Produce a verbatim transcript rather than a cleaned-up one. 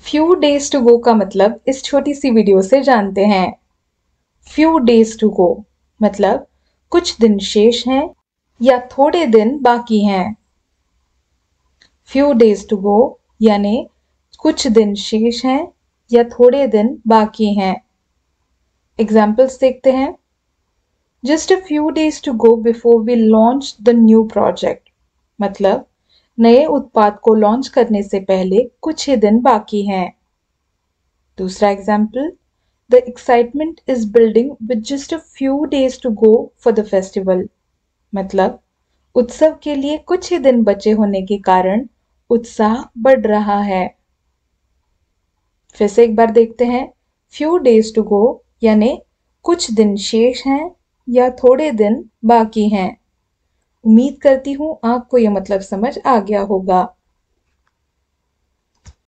Few days to गो का मतलब इस छोटी सी वीडियो से जानते हैं। फ्यू डेज टू गो मतलब कुछ दिन शेष हैं या थोड़े दिन बाकी हैं। फ्यू डेज टू गो यानी कुछ दिन शेष हैं या थोड़े दिन बाकी हैं। एग्जाम्पल्स देखते हैं। Just a few days to go before we launch the new project मतलब नए उत्पाद को लॉन्च करने से पहले कुछ ही दिन बाकी हैं। दूसरा example, the excitement is building with just a few days to go for the festival मतलब उत्सव के लिए कुछ ही दिन बचे होने के कारण उत्साह बढ़ रहा है। फिर से एक बार देखते हैं। फ्यू डेज टू गो यानी कुछ दिन शेष हैं या थोड़े दिन बाकी हैं। उम्मीद करती हूँ आपको यह मतलब समझ आ गया होगा।